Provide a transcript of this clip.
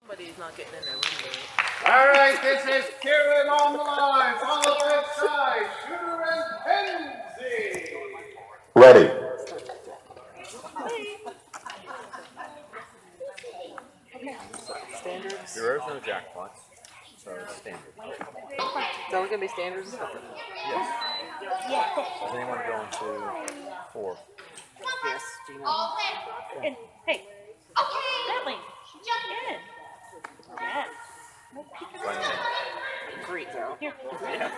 Somebody's not getting in there. All right, this is Kieran on the line. Followed by side, Shooter and Penzi. Ready. Standards. There is no jackpots, so it's standard. It's only gonna be standards. Yes. Does anyone go into 4? Yes, Gina. And, hey, Bentley, jump in. Yeah. Great, though. Here. Yeah.